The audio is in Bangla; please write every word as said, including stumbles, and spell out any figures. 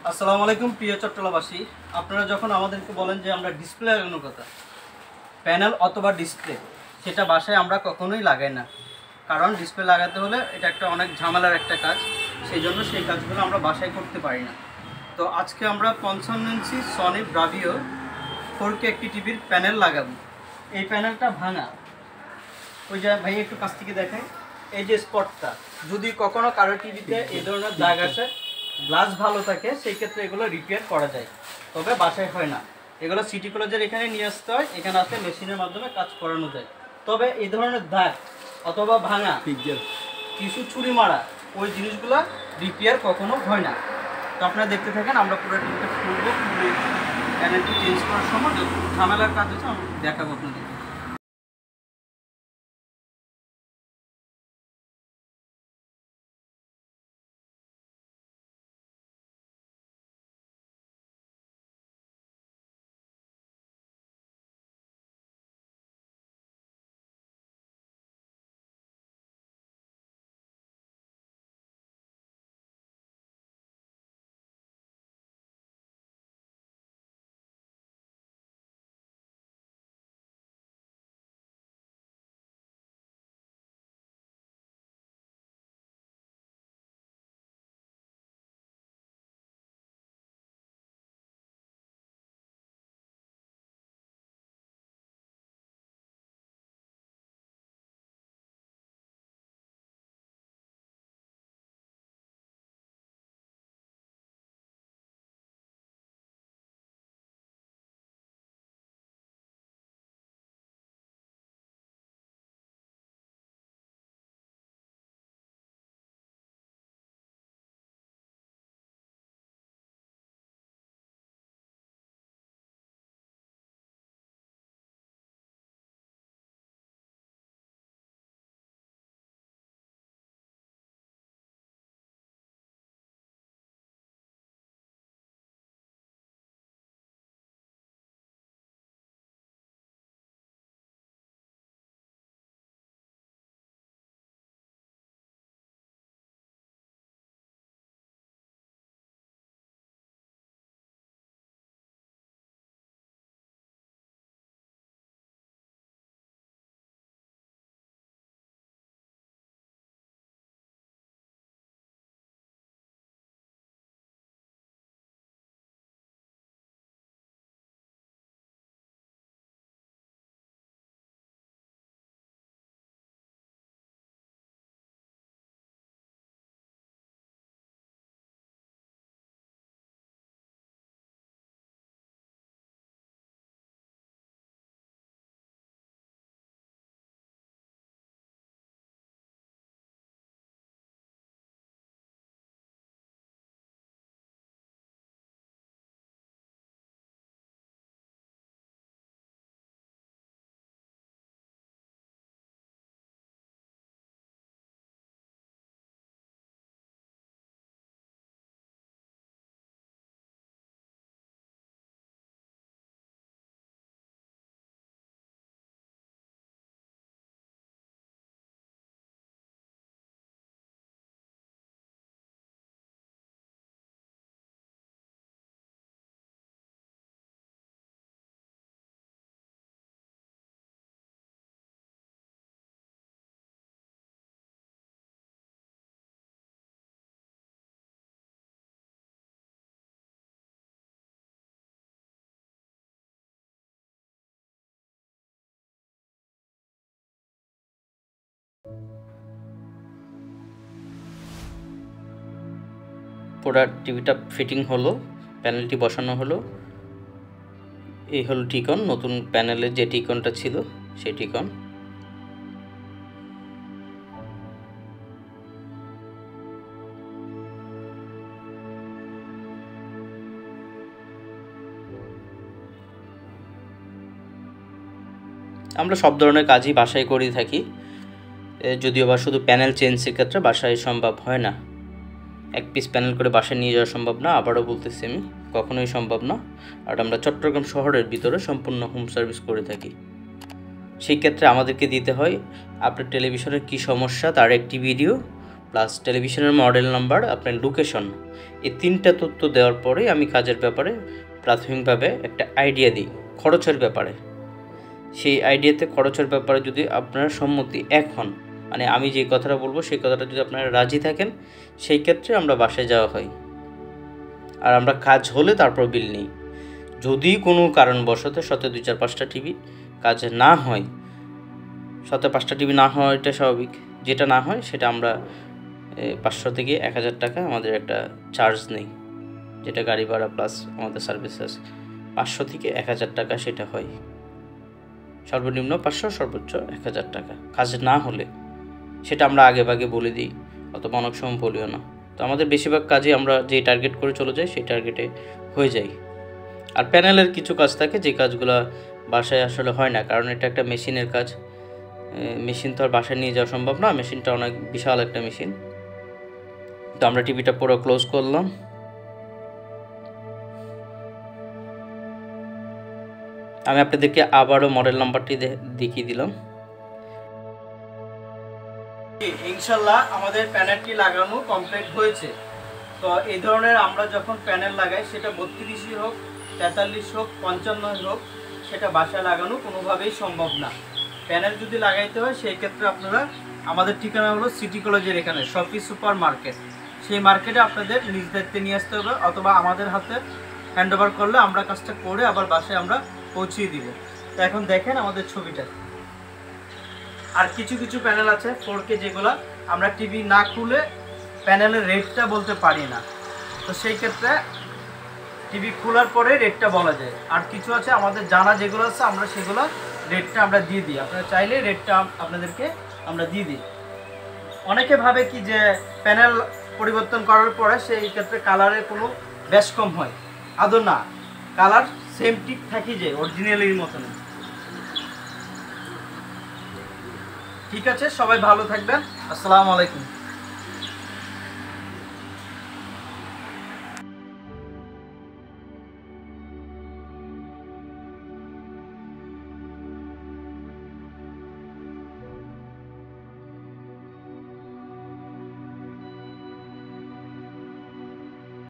আসসালামু আলাইকুম প্রিয় চট্টলাবাসী, আপনারা যখন আমাদেরকে বলেন যে আমরা ডিসপ্লে লাগানোর কথা, প্যানেল অথবা ডিসপ্লে, সেটা বাসায় আমরা কখনোই লাগাই না। কারণ ডিসপ্লে লাগাতে হলে এটা একটা অনেক ঝামেলার একটা কাজ, সেই জন্য সেই কাজগুলো আমরা বাসায় করতে পারি না। তো আজকে আমরা পঞ্চান্ন ইঞ্চি সনি ব্রাভিও ফোর কে একটি টিভির প্যানেল লাগাবো। এই প্যানেলটা ভাঙা, ওই যে ভাই একটু কাছ থেকে দেখাই, এই যে স্পটটা, যদি কখনো কারো টিভিতে এই ধরনের দাগ আছে, গ্লাস ভালো থাকে, সেই ক্ষেত্রে এগুলো রিপেয়ার করা যায়, তবে বাসায় হয় না। এগুলো সিটি কলেজের এখানে নিয়ে আসতে হয়, এখানে আসতে মেশিনের মাধ্যমে কাজ করানো যায়। তবে এই ধরনের দাগ অথবা ভাঙা, কিছু ছুরি মারা, ওই জিনিসগুলো রিপেয়ার কখনো হয় না। তো আপনারা দেখতে থাকেন, আমরা পুরো টিভিটা খুলবো, প্যানেলটি চেঞ্জ করার সময় ঝামেলার কাজ হচ্ছে আমি দেখাবো আপনাদের। পুরা টিভিটা ফিটিং হলো, প্যানেলটি বসানো হলো। এই হলো টিকন, নতুন প্যানেলের যে টিকনটা ছিল সেই টিকন। আমরা সব ধরনের কাজই বাসায় করে থাকি, যদিও বা শুধু প্যানেল চেঞ্জের ক্ষেত্রে বাসায় সম্ভব হয় না। এক পিস প্যানেল করে বাসায় নিয়ে যাওয়া সম্ভব না, আবারও বলতেছি আমি, কখনোই সম্ভব না। আর আমরা চট্টগ্রাম শহরের ভিতরে সম্পূর্ণ হোম সার্ভিস করে থাকি। সেই ক্ষেত্রে আমাদেরকে দিতে হয় আপনার টেলিভিশনের কী সমস্যা তার একটি ভিডিও, প্লাস টেলিভিশনের মডেল নাম্বার, আপনার লোকেশন, এই তিনটা তথ্য দেওয়ার পরেই আমি কাজের ব্যাপারে প্রাথমিকভাবে একটা আইডিয়া দিই খরচের ব্যাপারে। সেই আইডিয়াতে খরচের ব্যাপারে যদি আপনারা সম্মতি এক হন, মানে আমি যে কথাটা বলবো সেই কথাটা যদি আপনারা রাজি থাকেন, সেই ক্ষেত্রে আমরা বাসায় যাওয়া হয় আর আমরা কাজ হলে তারপর বিল নিই। যদি কোনো কারণবশত সাথে দুই চার পাঁচটা টিভি কাজ না হয়, সাথে পাঁচটা টিভি না হয় এটা স্বাভাবিক, যেটা না হয় সেটা আমরা পাঁচশো থেকে এক হাজার টাকা আমাদের একটা চার্জ নেই, যেটা গাড়ি ভাড়া প্লাস আমাদের সার্ভিসেস পাঁচশো থেকে এক হাজার টাকা সেটা হয়, সর্বনিম্ন পাঁচশো সর্বোচ্চ এক হাজার টাকা। কাজ না হলে সেটা আমরা আগে ভাগে বলে দিই, অথবা অনেক সময় বলিও না। তো আমাদের বেশিরভাগ কাজই আমরা যে টার্গেট করে চলে যাই সেই টার্গেটে হয়ে যায়। আর প্যানেলের কিছু কাজ থাকে যে কাজগুলো বাসায় আসলে হয় না, কারণ এটা একটা মেশিনের কাজ। মেশিন তো আর বাসায় নিয়ে যাওয়া সম্ভব না, মেশিনটা অনেক বিশাল একটা মেশিন। তো আমরা টিভিটা পুরো ক্লোজ করলাম। আমি আপনাদেরকে আবারও মডেল নাম্বারটি দেখিয়ে দিলাম। ইনশাল্লাহ আমাদের প্যানেলটি লাগানো কমপ্লিট হয়েছে। তো এই ধরনের আমরা যখন প্যানেল লাগাই, সেটা বত্রিশই হোক, তেতাল্লিশ হোক, পঞ্চান্ন হোক, সেটা বাসায় লাগানো কোনোভাবেই সম্ভব না। প্যানেল যদি লাগাইতে হয় সেই ক্ষেত্রে আপনারা, আমাদের ঠিকানা হলো সিটি কলেজের এখানে শপি সুপার মার্কেট, সেই মার্কেটে আপনাদের নিজ দায়িত্বে নিয়ে আসতে হবে, অথবা আমাদের হাতে হ্যান্ড ওভার করলে আমরা কাজটা করে আবার বাসায় আমরা পৌঁছিয়ে দিব। তো এখন দেখেন আমাদের ছবিটা। আর কিছু কিছু প্যানেল আছে ফোর কে, যেগুলো আমরা টিভি না খুলে প্যানেলের রেটটা বলতে পারি না, তো সেই ক্ষেত্রে টিভি খোলার পরে রেটটা বলা যায়। আর কিছু আছে আমাদের জানা যেগুলো আছে, আমরা সেগুলো রেটটা আমরা দিয়ে দিই, আপনারা চাইলে রেটটা আপনাদেরকে আমরা দিয়ে দিই। অনেকে ভাবে কি যে প্যানেল পরিবর্তন করার পরে সেই ক্ষেত্রে কালারের কোনো বেশ কম হয়, আদৌ না, কালার সেম ঠিক থাকি যায় অরিজিনালের মতন। ঠিক আছে, সবাই ভালো থাকবেন, আসসালামু আলাইকুম।